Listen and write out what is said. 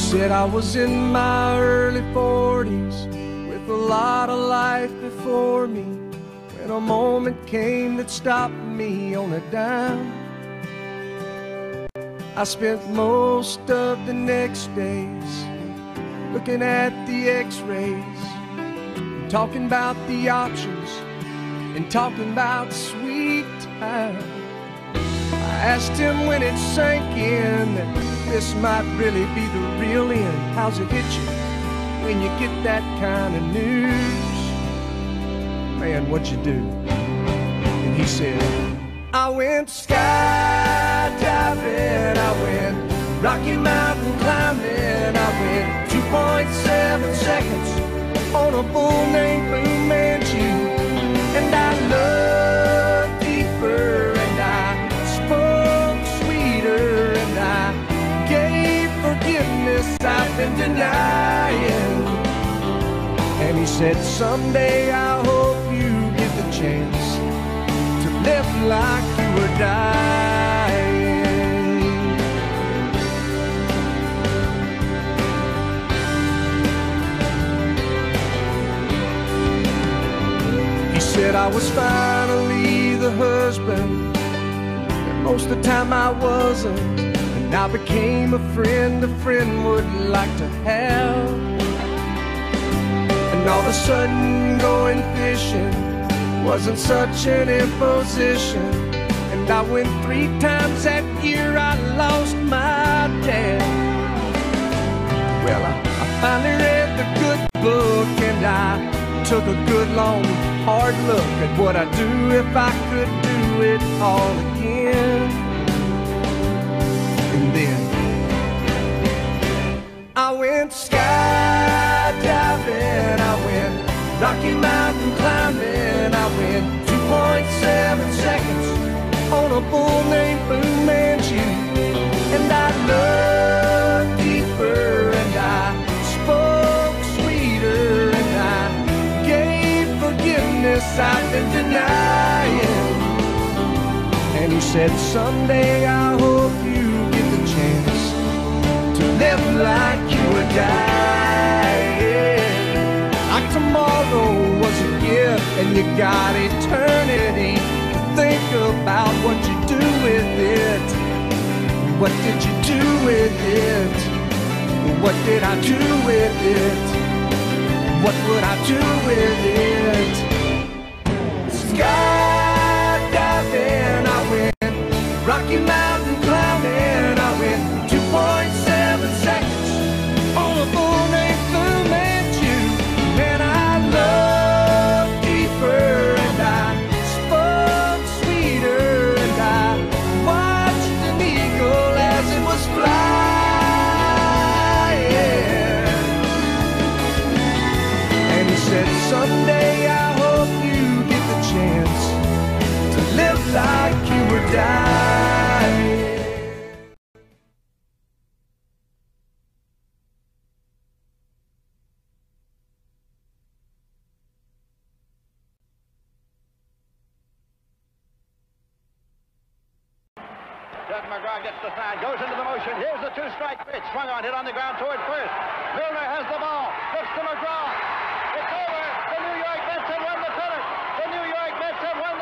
said I was in my early 40s with a lot of life before me, when a moment came that stopped me on a dime. I spent most of the next days looking at the x-rays, talking about the options and talking about sweet time. I asked him when it sank in that this might really be the real end. How's it hit you when you get that kind of news? Man, what'd you do? And he said, I went skydiving, I went Rocky Mountain climbing, I went 2.7 seconds on a bull named Blue Manchu, and I loved deeper, and I spoke sweeter, and I gave forgiveness I've been denying. And he said, someday I hope you get the chance to live like you were dying. He said I was finally the husband that most of the time I wasn't, and I became a friend would like to have. And all of a sudden going fishing wasn't such an imposition, and I went 3 times that year. I lost my dad. Well, I finally read the good book, and I took a good long hard look at what I'd do if I could do it all again. And then I went skydiving, I went Rocky Mountain climbing, I went 2.7 seconds on a bull named Blue Manchu, and I loved deeper, and I spoke sweeter, and I gave forgiveness I've been denying. And he said, someday I hope you get the chance to live like you were dying. Like tomorrow was a gift, and you got eternity to think about what you do with it. What did you do with it? What did I do with it? What would I do with it? Skydiving, I went Rocky Mountain climbing, I went 2.7 seconds on a bull named Blue Manchu, and I loved deeper, and I spoke sweeter, and I watched an eagle as it was flying. And he said, someday I hope you get the chance to live like you were dying. Tug McGraw gets the sign, goes into the motion. Here's the 2-strike pitch. Swung on, hit on the ground toward first. Milner has the ball. Looks to McGraw. It's over. The New York Mets have won the pennant. The New York Mets have won